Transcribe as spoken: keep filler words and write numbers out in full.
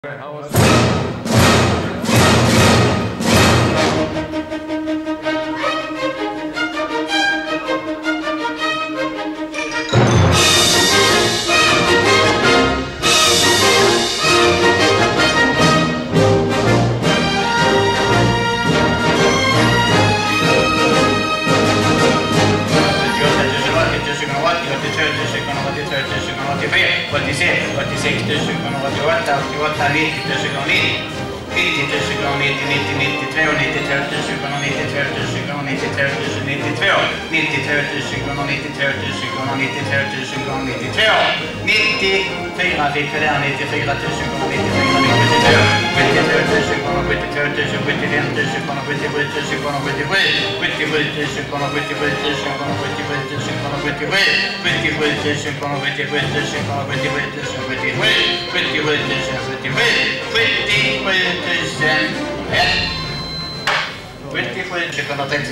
How was åttiosex tusen åttioåtta, åttioåtta, nittio tusen nittio, nittio tusen nittio, nittio, nittiotvå, nittiotvå tusen nittiotvå tusen nittiotvå tusen nittiotvå, nittiotvå tusen nittiotvå tusen nittiotvå tusen nittiotvå, nittiofyra fick vi där, nittiofyra tusen nittiofyra nittiotvå, sjuttiotvå tusen sjuttiotvå tusen sjuttiofem tusen sjuttiosju tusen sjuttiosju, sjuttiosju tusen sjuttiosju tusen sjuttiosju tusen sjuttiosju, sjuttiosju tusen sjuttiosju tusen sjuttiosju tusen sjuttiosju, sjuttiosju tusen sjuttiosju, sjuttiosju tusen ett, sjuttiosju tusen